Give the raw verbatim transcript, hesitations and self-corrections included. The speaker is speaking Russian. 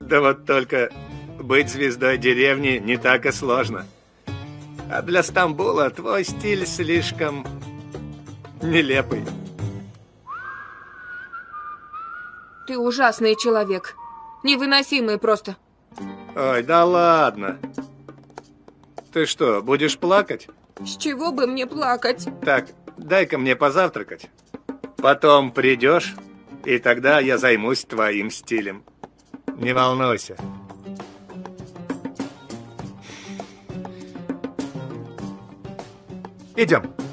Да вот только быть звездой деревни не так и сложно. А для Стамбула твой стиль слишком нелепый. Ты ужасный человек. Невыносимый просто. Ой, да ладно. Ты что, будешь плакать? С чего бы мне плакать? Так, дай-ка мне позавтракать. Потом придешь, и тогда я займусь твоим стилем. Не волнуйся. Идем.